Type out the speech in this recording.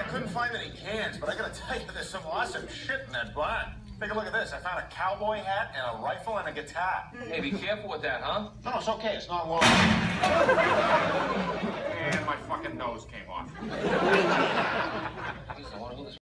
couldn't find any cans, but I gotta tell you, there's some awesome shit in that barn. Take a look at this. I found a cowboy hat and a rifle and a guitar. Hey, be careful with that, huh? No, it's okay. It's not long. And my fucking nose came off.